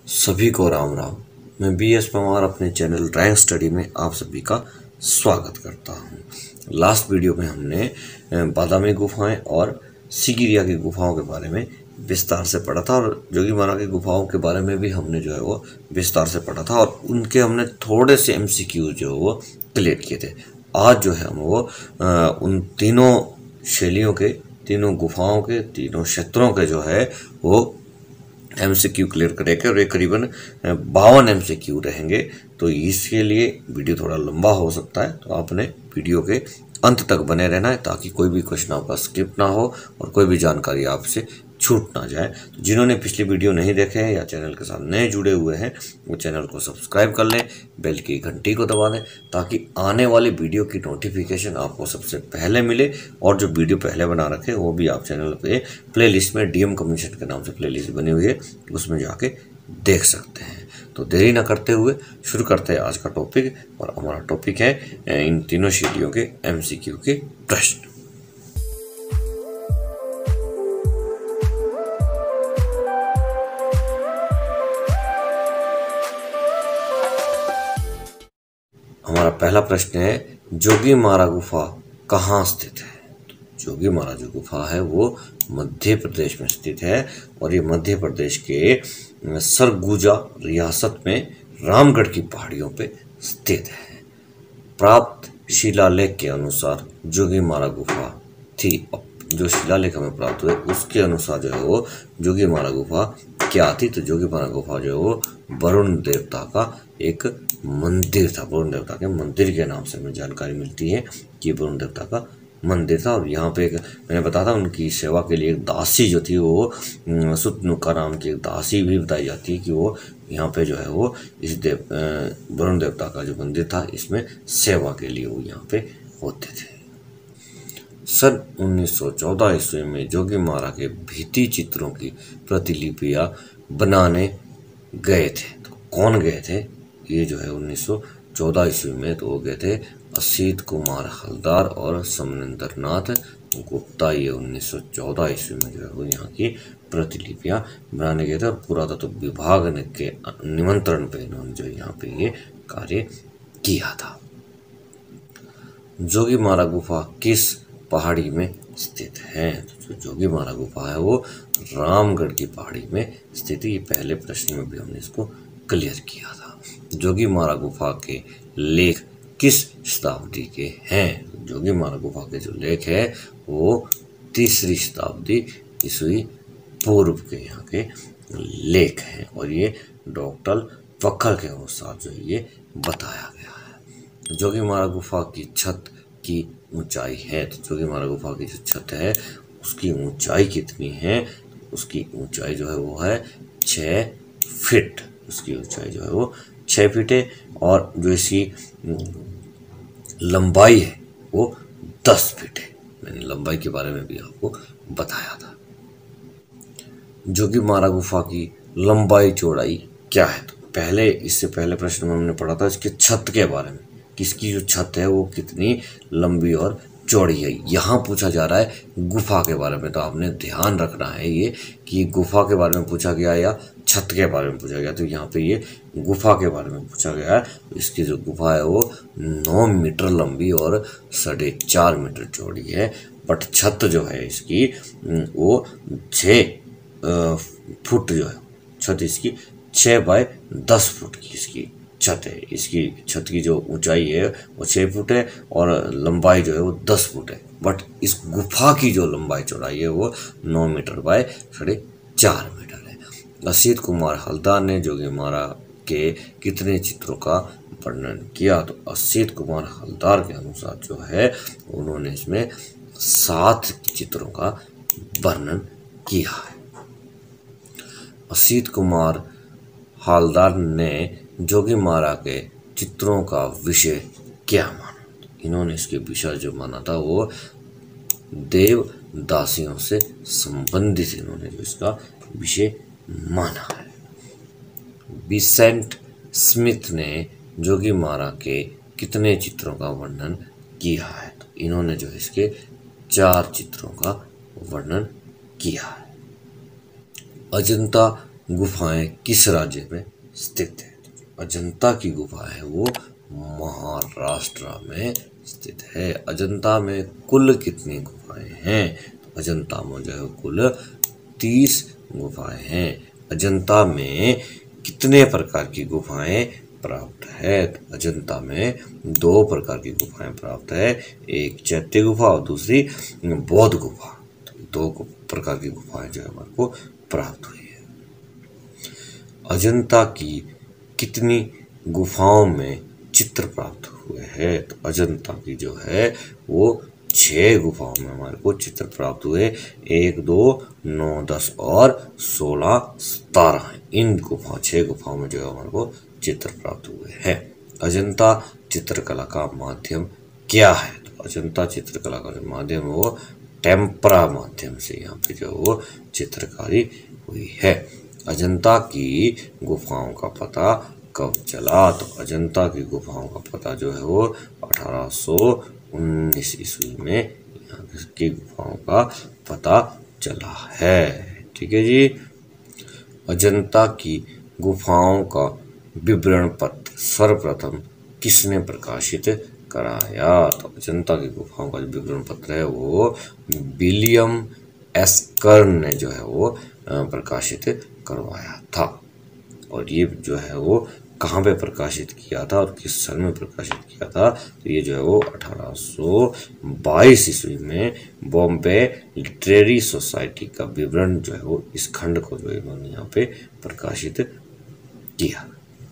सभी को राम राम। मैं बीएस पवार अपने चैनल रैंक स्टडी में आप सभी का स्वागत करता हूं। लास्ट वीडियो में हमने बादामी गुफाएं और सिगिरिया की गुफाओं के बारे में विस्तार से पढ़ा था और जोगीमारा की गुफाओं के बारे में भी हमने जो है वो विस्तार से पढ़ा था और उनके हमने थोड़े से एमसीक्यू जो है वो क्लियर किए थे। आज जो है हम वो उन तीनों शैलियों के, तीनों गुफाओं के, तीनों क्षेत्रों के जो है वो एमसीक्यू क्लियर करेंगे और ये करीबन 52 एमसीक्यू रहेंगे। तो इसके लिए वीडियो थोड़ा लंबा हो सकता है, तो आपने वीडियो के अंत तक बने रहना है ताकि कोई भी क्वेश्चन आपका स्किप ना हो और कोई भी जानकारी आपसे छूट ना जाए। तो जिन्होंने पिछली वीडियो नहीं देखे हैं या चैनल के साथ नए जुड़े हुए हैं वो चैनल को सब्सक्राइब कर लें, बेल की घंटी को दबा दें ताकि आने वाली वीडियो की नोटिफिकेशन आपको सबसे पहले मिले। और जो वीडियो पहले बना रखे वो भी आप चैनल पे प्लेलिस्ट में डीएम कम्युनिकेशन के नाम से प्लेलिस्ट बनी हुई है, उसमें जाके देख सकते हैं। तो देरी ना करते हुए शुरू करते हैं आज का टॉपिक। और हमारा टॉपिक है इन तीनों शैलियों के एमसीक्यू के प्रश्न। हमारा पहला प्रश्न है, जोगीमारा गुफा कहाँ स्थित है? जोगीमारा जो गुफा है वो मध्य प्रदेश में स्थित है और ये मध्य प्रदेश के सरगुजा रियासत में रामगढ़ की पहाड़ियों पे स्थित है। प्राप्त शिलालेख के अनुसार जोगीमारा गुफा थी। जो शिलालेख हमें प्राप्त हुए उसके अनुसार जो है वो जोगीमारा गुफा क्या थी? तो जोगीमारा गुफा जो है वो वरुण देवता का एक मंदिर था। वरुण देवता के मंदिर के नाम से हमें जानकारी मिलती है कि वरुण देवता का मंदिर था। और यहाँ पे एक मैंने बताया था उनकी सेवा के लिए एक दासी जो थी वो सुतनुका नाम की एक दासी भी बताई जाती है कि वो यहाँ पे जो है वो इस वरुण देवता का जो मंदिर था इसमें सेवा के लिए वो यहाँ पे होते थे। सन 1914 ईस्वी में जोगीमारा के भित्ति चित्रों की प्रतिलिपियां बनाने गए थे। तो कौन गए थे? ये जो है 1914 ईस्वी में तो वो गए थे असित कुमार हलदार और समनेंद्र नाथ गुप्ता। ये 1914 ईस्वी में जो है वो यहाँ की प्रतिलिपियां बनाने गए थे और पुरातत्व विभाग ने के निमंत्रण पे इन्होंने जो यहाँ पे ये कार्य किया था। जोगीमारा गुफा किस पहाड़ी में स्थित है? तो जो जोगीमारा गुफा है वो रामगढ़ की पहाड़ी में स्थित है। ये पहले प्रश्न में भी हमने इसको क्लियर किया था। जोगीमारा गुफा के लेख किस शताब्दी के हैं? जोगीमारा गुफा के जो लेख है वो 3री शताब्दी ईस्वी पूर्व के यहाँ के लेख हैं और ये डॉक्टर फखर के अनुसार जो ये बताया गया है। जोगीमारा गुफा की छत की ऊंचाई है। तो जोगीमारा गुफा की जो छत है उसकी ऊंचाई कितनी है? उसकी ऊंचाई जो है वो है 6 फीट। उसकी ऊंचाई जो है वो 6 फीट है और जो इसकी लंबाई है वो 10 फीट है। मैंने लंबाई के बारे में भी आपको बताया था। जोगीमारा गुफा की लंबाई चौड़ाई क्या है? तो पहले इससे पहले प्रश्न में हमने पढ़ा था इसके छत के बारे में, किसकी जो छत है वो कितनी लंबी और चौड़ी है। यहाँ पूछा जा रहा है गुफा के बारे में, तो आपने ध्यान रखना है ये कि गुफा के बारे में पूछा गया या छत के बारे में पूछा गया। तो यहाँ पे ये गुफा के बारे में पूछा गया है। तो इसकी जो गुफा है वो 9 मीटर लंबी और 4.5 मीटर चौड़ी है। बट छत जो है इसकी वो 6 फुट जो है, छत इसकी 6 बाय 10 फुट की इसकी छत है। इसकी छत की जो ऊंचाई है वो 6 फुट है और लंबाई जो है वो 10 फुट है। बट इस गुफा की जो लंबाई चौड़ाई है वो 9 मीटर बाय 4.5 मीटर है। असित कुमार हलदार ने जोगीमारा के कितने चित्रों का वर्णन किया? तो असित कुमार हलदार के अनुसार जो है उन्होंने इसमें 7 चित्रों का वर्णन किया है। असित कुमार हलदार ने जोगीमारा के चित्रों का विषय क्या माना? इन्होंने इसके विषय जो माना था वो देव दासियों से संबंधित इन्होंने जो इसका विषय माना है। विसेंट स्मिथ ने जोगीमारा के कितने चित्रों का वर्णन किया है? तो इन्होंने जो इसके 4 चित्रों का वर्णन किया है। अजंता गुफाएं किस राज्य में स्थित है? अजंता की गुफा है वो महाराष्ट्र में स्थित है। अजंता में कुल कितनी गुफाएं हैं? तो अजंता में जो है कुल 30 गुफाएं हैं। अजंता में कितने प्रकार की गुफाएं प्राप्त है? तो अजंता में 2 प्रकार की गुफाएं प्राप्त है, एक चैत्य गुफा और दूसरी बौद्ध गुफा। तो 2 प्रकार की गुफाएं जो है हमारे को प्राप्त हुई है। अजंता की कितनी गुफाओं में चित्र प्राप्त हुए हैं? तो अजंता की जो है वो 6 गुफाओं में हमारे को चित्र प्राप्त हुए, 1, 2, 9, 10 और 16, 17। इन 6 गुफाओं में जो है हमारे को चित्र प्राप्त हुए हैं। अजंता चित्रकला का माध्यम क्या है? तो अजंता चित्रकला का जो माध्यम है वो टेम्परा माध्यम से यहाँ पे जो वो चित्रकारी हुई है। अजंता की गुफाओं का पता कब चला? तो अजंता की गुफाओं का पता जो है वो 1819 ईस्वी में यहाँ की गुफाओं का पता चला है। ठीक है जी। अजंता की गुफाओं का विवरण पत्र सर्वप्रथम किसने प्रकाशित कराया? तो अजंता की गुफाओं का जो विवरण पत्र है वो विलियम एस्कर्न ने जो है वो प्रकाशित करवाया था। और ये जो है वो कहाँ पे प्रकाशित किया था और किस सन में प्रकाशित किया था? तो ये जो है वो 1822 ईस्वी में बॉम्बे लिटरेरी सोसाइटी का विवरण जो है वो इस खंड को जो इन्होंने यहाँ पे प्रकाशित किया।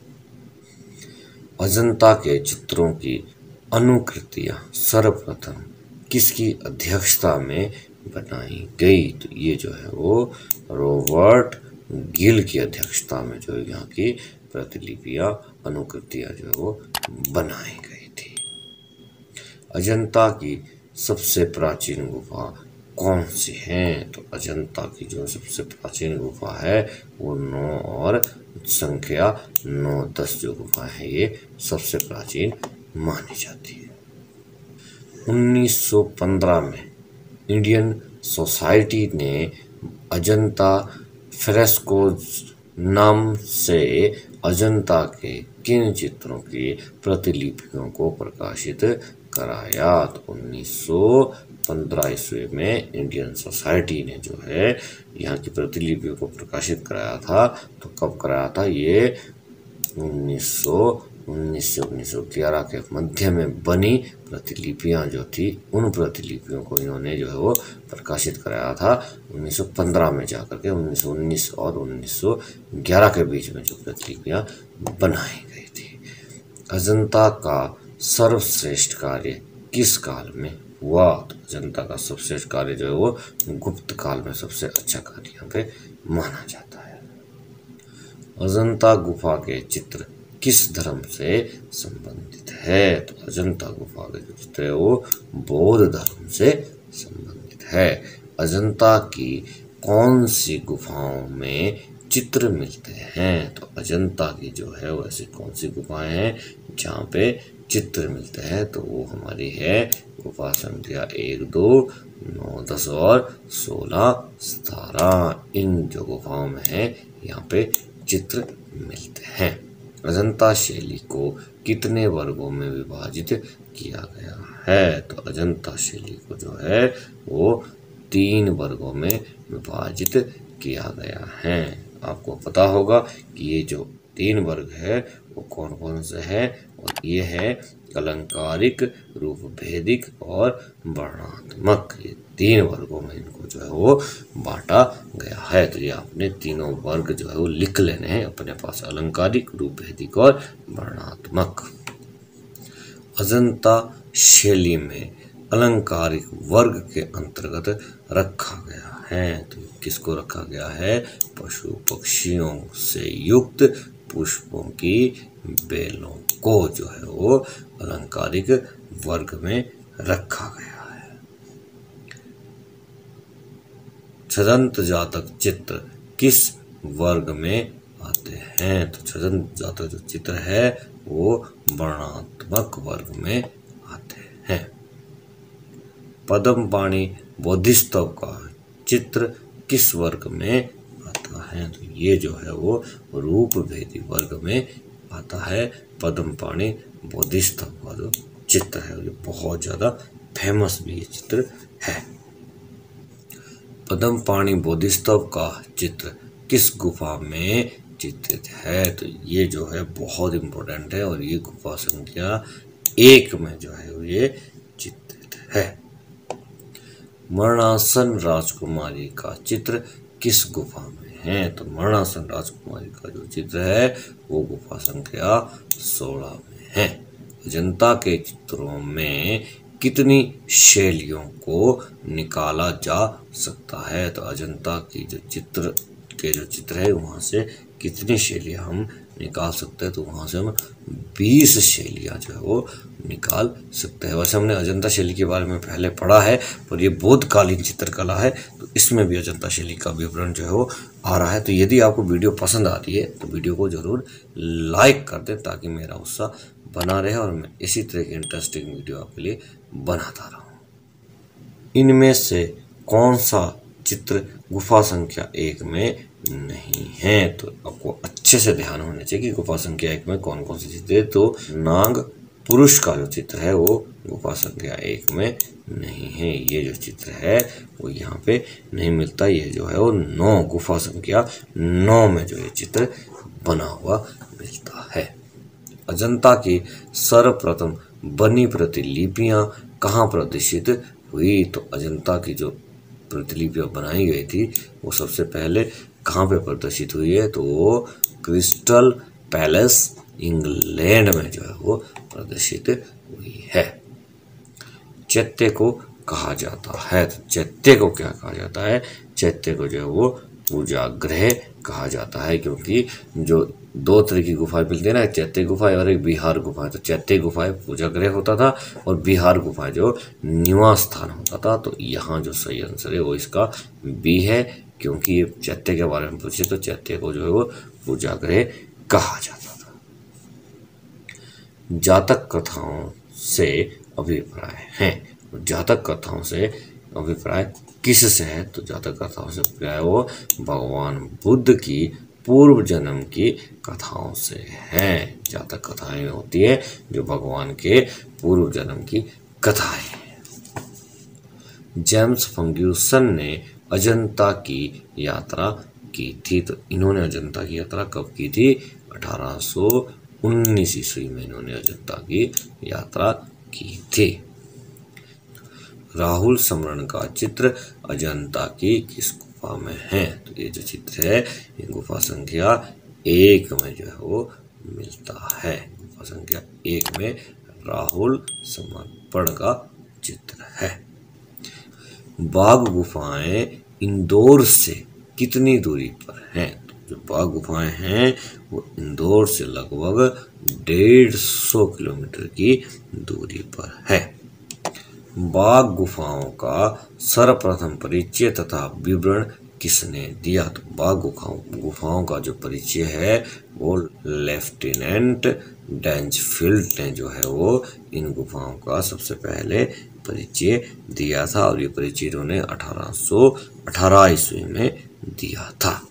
अजंता के चित्रों की अनुकृतियां सर्वप्रथम किसकी अध्यक्षता में बनाई गई? तो ये जो है वो रॉबर्ट गिल की अध्यक्षता में जो यहाँ की प्रतिलिपियां अनुकृतियां जो है वो बनाई गई थी। अजंता की सबसे प्राचीन गुफा कौन सी है? तो अजंता की जो सबसे प्राचीन गुफा है वो 9 और संख्या 9, 10 जो गुफा है ये सबसे प्राचीन मानी जाती है। 1915 में इंडियन सोसाइटी ने अजंता फ्रेस्कोज नाम से अजंता के किन चित्रों की प्रतिलिपियों को प्रकाशित कराया? तो 1915 ईस्वी में इंडियन सोसाइटी ने जो है यहाँ की प्रतिलिपियों को प्रकाशित कराया था। तो कब कराया था? ये 1919 से 1911 के मध्य में बनी प्रतिलिपियां जो थी उन प्रतिलिपियों को इन्होंने जो है वो प्रकाशित कराया था 1915 में जाकर के। 1919 और 1911 के बीच में जो प्रतिलिपियां बनाई गई थी। अजंता का सर्वश्रेष्ठ कार्य किस काल में हुआ? तो अजंता का सर्वश्रेष्ठ कार्य जो है वो गुप्त काल में सबसे अच्छा कार्य यहाँ पे माना जाता है। अजंता गुफा के चित्र किस धर्म से संबंधित है? तो अजंता गुफा के जो चित्र है वो बौद्ध धर्म से संबंधित है। अजंता की कौन सी गुफाओं में चित्र मिलते हैं? तो अजंता की जो है वो ऐसी कौन सी गुफाएं हैं जहाँ पे चित्र मिलते हैं? तो वो हमारी है गुफा संख्या 1, 2, 9, 10 और 16, 17। इन जो गुफाओं में है यहाँ पे चित्र मिलते हैं। अजंता शैली को कितने वर्गों में विभाजित किया गया है? तो अजंता शैली को जो है वो 3 वर्गों में विभाजित किया गया है। आपको पता होगा कि ये जो 3 वर्ग है वो कौन कौन से हैं? और ये है अलंकारिक, रूपभेदिक और वर्णनात्मक। ये 3 वर्गों में इनको जो है वो बांटा गया है। तो ये आपने तीनों वर्ग जो है वो लिख लेने हैं अपने पास, अलंकारिक, रूपभेदिक और वर्णनात्मक। अजंता शैली में अलंकारिक वर्ग के अंतर्गत रखा गया है। तो किसको रखा गया है? पशु पक्षियों से युक्त पुष्पों की बेलों को जो है वो अलंकारिक वर्ग में रखा गया है। छदंत जातक चित्र किस वर्ग में आते हैं? तो छदंत जातक जो चित्र है वो वर्णनात्मक वर्ग में आते हैं। पद्मपाणि बोधिसत्व का चित्र किस वर्ग में आता है, तो ये जो है वो रूप भेदी वर्ग में आता है। पद्मपाणि बोधिसत्व का जो चित्र है, ये बहुत ज़्यादा फेमस भी ये चित्र है। पद्मपाणि बोधिसत्व का चित्र किस गुफा में चित्रित है? तो ये जो है बहुत इम्पोर्टेंट है और ये गुफा संख्या 1 में जो है ये चित्रित है। मरणासन राजकुमारी का चित्र किस गुफा में है? तो मरणासन राजकुमारी का जो चित्र है वो गुफा संख्या 16 में है। अजंता के चित्रों में कितनी शैलियों को निकाला जा सकता है? तो अजंता की जो चित्र है वहाँ से कितनी शैलियाँ हम निकाल सकते हैं? तो वहाँ से हम 20 शैलियाँ जो है वो निकाल सकते हैं। वैसे हमने अजंता शैली के बारे में पहले पढ़ा है, पर ये बौद्धकालीन चित्रकला है, तो इसमें भी अजंता शैली का विवरण जो है वो आ रहा है। तो यदि आपको वीडियो पसंद आ रही है तो वीडियो को ज़रूर लाइक कर दें, ताकि मेरा उत्साह बना रहे और मैं इसी तरह की इंटरेस्टिंग वीडियो आपके लिए बनाता रहूँ। इनमें से कौन सा चित्र गुफा संख्या 1 में नहीं है? तो आपको अच्छे से ध्यान होना चाहिए कि गुफा संख्या 1 में कौन कौन से चित्र है। तो नाग पुरुष का जो चित्र है वो गुफा संख्या 1 में नहीं है। ये जो चित्र है वो यहाँ पे नहीं मिलता। ये जो है वो 9 गुफा संख्या 9 में जो ये चित्र बना हुआ मिलता है। अजंता की सर्वप्रथम बनी प्रतिलिपियां कहाँ प्रदर्शित हुई? तो अजंता की जो प्रतिलिपियां बनाई गई थी वो सबसे पहले कहाँ पे प्रदर्शित हुई है? तो वो क्रिस्टल पैलेस इंग्लैंड में जो है वो प्रदर्शित हुई है। चैत्य को कहा जाता है? तो चैत्य को क्या कहा जाता है? चैत्य को जो है वो पूजा गृह कहा जाता है, क्योंकि जो 2 तरह की गुफाएं मिलती है ना, चैत्य गुफा और एक बिहार गुफा। तो चैत्य गुफाएं पूजा गृह होता था और बिहार गुफाएं जो निवास स्थान होता था। तो यहाँ जो सही आंसर है वो इसका बी है, क्योंकि ये चैत्य के बारे में पूछे तो चैत्य को जो है वो पूजा गृह कहा जाता था। जातक कथाओं से अभिप्राय हैं। जातक कथाओं से अभिप्राय किससे है? तो जातक कथाओं से अभिप्राय वो भगवान बुद्ध की पूर्व जन्म की कथाओं से है। जातक कथाएं होती है जो भगवान के पूर्व जन्म की कथाएं हैं। जेम्स फर्ग्यूसन ने अजंता की यात्रा की थी। तो इन्होंने अजंता की यात्रा कब की थी? 1819 ईस्वी में इन्होंने अजंता की यात्रा की थी। राहुल समरण का चित्र अजंता की किस गुफा में है? तो ये जो चित्र है ये गुफा संख्या 1 में जो है वो मिलता है। गुफा संख्या 1 में राहुल समर्पण का चित्र है। बाघ गुफाएं इंदौर से कितनी दूरी पर हैं? तो जो बाघ गुफाएं हैं वो इंदौर से लगभग 150 किलोमीटर की दूरी पर है। बाघ गुफाओं का सर्वप्रथम परिचय तथा विवरण किसने दिया? तो बाघ गुफाओं का जो परिचय है वो लेफ्टिनेंट डेंजफील्ड ने जो है वो इन गुफाओं का सबसे पहले परिचय दिया था, और ये परिचय इन्होंने 1818 ईस्वी में दिया था।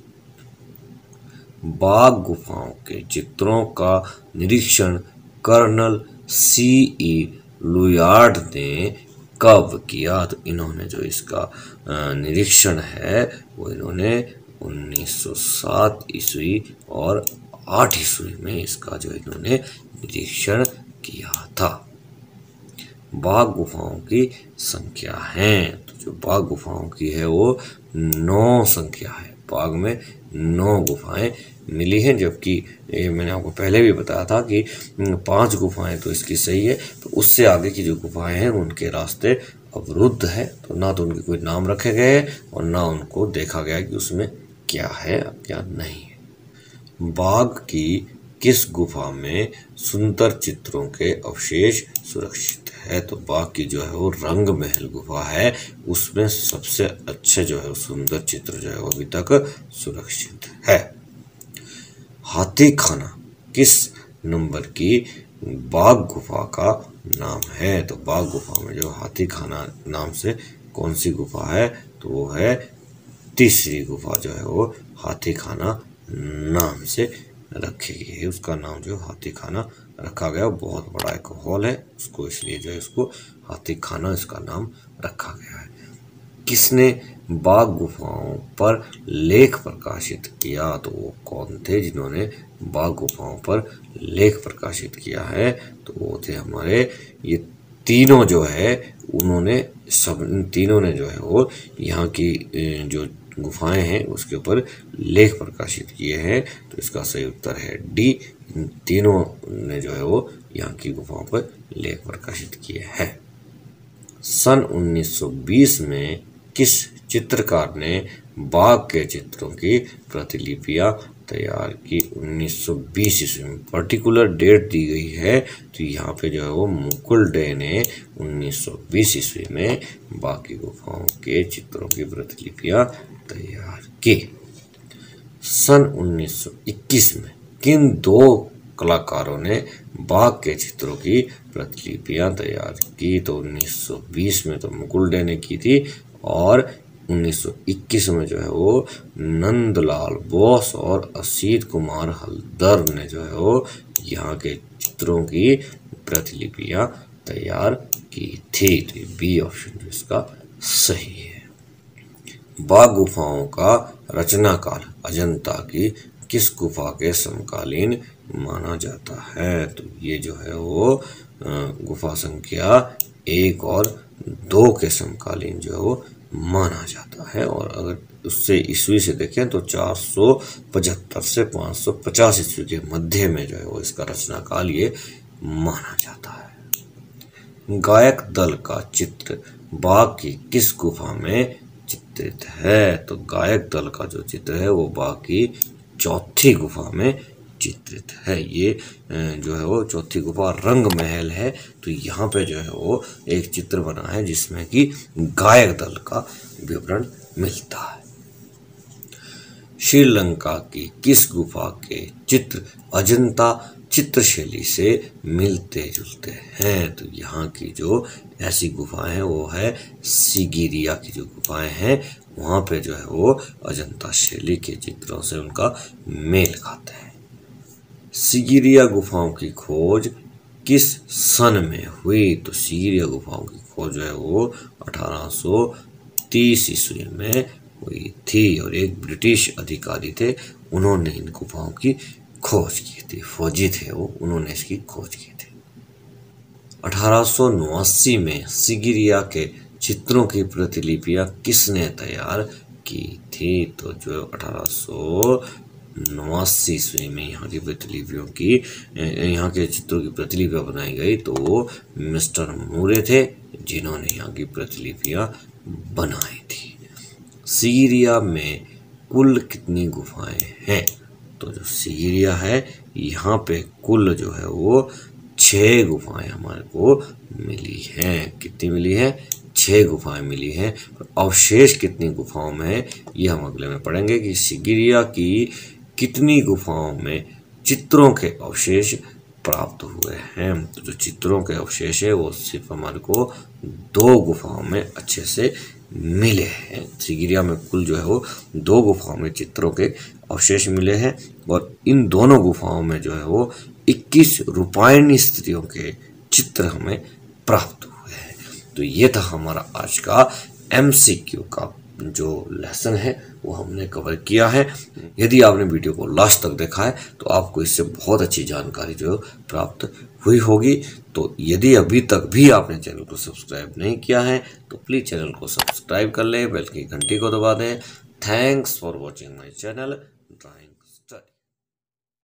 बाघ गुफाओं के चित्रों का निरीक्षण कर्नल C.E. लुयार्ड ने कब किया? तो इन्होंने जो इसका निरीक्षण है वो इन्होंने 1907 ईस्वी और 8 ईस्वी में इसका जो इन्होंने निरीक्षण किया था। बाघ गुफाओं की संख्या है। तो जो बाघ गुफाओं की है वो 9 संख्या है। बाघ में 9 गुफाएं मिली हैं, जबकि ये मैंने आपको पहले भी बताया था कि 5 गुफाएं तो इसकी सही है। तो उससे आगे की जो गुफाएं हैं उनके रास्ते अवरुद्ध है, तो ना तो उनके कोई नाम रखे गए और ना उनको देखा गया कि उसमें क्या है क्या नहीं है। बाघ की किस गुफा में सुंदर चित्रों के अवशेष सुरक्षित है? तो बाघ की जो है वो रंग महल गुफा है, उसमें सबसे अच्छे जो है सुंदर चित्र जो है वो अभी तक सुरक्षित है। हाथी खाना किस नंबर की बाघ गुफा का नाम है? तो बाघ गुफा में जो हाथी खाना नाम से कौन सी गुफा है? तो वो है तीसरी गुफा जो है वो हाथी खाना नाम से रखी गई है। उसका नाम जो हाथी खाना रखा गया, बहुत बड़ा एक हॉल है उसको, इसलिए जो है उसको हाथी खाना इसका नाम रखा गया है। किसने बाघ गुफाओं पर लेख प्रकाशित किया? तो वो कौन थे जिन्होंने बाघ गुफाओं पर लेख प्रकाशित किया है? तो वो थे हमारे ये तीनों जो है, उन्होंने सब तीनों ने जो है वो यहाँ की जो गुफाएं हैं उसके ऊपर लेख प्रकाशित किए हैं। तो इसका सही उत्तर है डी, इन तीनों ने जो है वो यहाँ की गुफाओं पर लेख प्रकाशित किए हैं। सन 1920 में किस चित्रकार ने बाघ के चित्रों की प्रतिलिपियां तैयार की? 1920 ईस्वी में पर्टिकुलर डेट दी गई है, तो यहाँ पे जो है वो मुकुल डे ने 1920 ईस्वी में बाघ की गुफाओं के चित्रों की प्रतिलिपियां तैयार की। सन 1921 में किन दो कलाकारों ने बाघ के चित्रों की प्रतिलिपियां तैयार की? तो 1920 में तो मुकुल डे ने की थी, और 1921 में जो है वो नंदलाल बोस और असीत कुमार हल्दर ने जो है वो यहाँ के चित्रों की प्रतिलिपियां तैयार की थी। तो बी ऑप्शन जो इसका सही है। बाघ गुफाओं का रचना काल अजंता की किस गुफा के समकालीन माना जाता है? तो ये जो है वो गुफा संख्या 1 और 2 के समकालीन जो है वो माना जाता है। और अगर उससे ईस्वी से देखें तो 475 से 550 ईस्वी के मध्य में जो है वो इसका रचना काल ये माना जाता है। गायक दल का चित्र बाघ की किस गुफा में चित्रित है? तो गायक दल का जो चित्र है वो बाघ की चौथी गुफा में चित्रित है। ये जो है वो चौथी गुफा रंग महल है। तो यहाँ पे जो है वो एक चित्र बना है जिसमें कि गायक दल का विवरण मिलता है। श्रीलंका की किस गुफा के चित्र अजंता चित्रशैली से मिलते जुलते हैं? तो यहाँ की जो ऐसी गुफाएं हैं वो है सिगिरिया की जो गुफाएं हैं, वहाँ पे जो है वो अजंता शैली के चित्रों से उनका मेल खाते हैं। सिगिरिया गुफाओं की खोज किस सन में हुई? तो सिगिरिया गुफाओं की खोज जो है वो 1830 ईस्वी में हुई थी, और एक ब्रिटिश अधिकारी थे, उन्होंने इन गुफाओं की खोज की थी। फौजी थे वो, उन्होंने इसकी खोज की थी। 1889 में सिगिरिया के चित्रों की प्रतिलिपियां किसने तैयार की थी? तो जो 1889 ईस्वी में यहाँ की प्रतिलिपियों की, यहाँ के चित्रों की प्रतिलिपियां बनाई गई, तो वो मिस्टर मूरे थे जिन्होंने यहाँ की प्रतिलिपियां बनाई थी। सिगिरिया में कुल कितनी गुफाएं हैं? तो जो सिगिरिया है यहाँ पे कुल जो है वो 6 गुफाएं हमारे को मिली हैं। कितनी मिली है? 6 गुफाएं मिली हैं। अवशेष कितनी गुफाओं में है ये हम अगले में पढ़ेंगे कि सिगिरिया की कितनी गुफाओं में चित्रों के अवशेष प्राप्त हुए हैं। तो जो चित्रों के अवशेष है वो सिर्फ हमारे को 2 गुफाओं में अच्छे से मिले हैं। सिगिरिया में कुल जो है वो 2 गुफाओं में चित्रों के अवशेष मिले हैं, और इन दोनों गुफाओं में जो है वो 21 रूपायणी स्त्रियों के चित्र हमें प्राप्त हुए हैं। तो ये था हमारा आज का MCQ का जो लेसन है वो हमने कवर किया है। यदि आपने वीडियो को लास्ट तक देखा है तो आपको इससे बहुत अच्छी जानकारी जो प्राप्त हुई होगी। तो यदि अभी तक भी आपने चैनल को सब्सक्राइब नहीं किया है तो प्लीज़ चैनल को सब्सक्राइब कर लें, बेल की घंटी को दबा दें। Thanks for watching my channel drawing.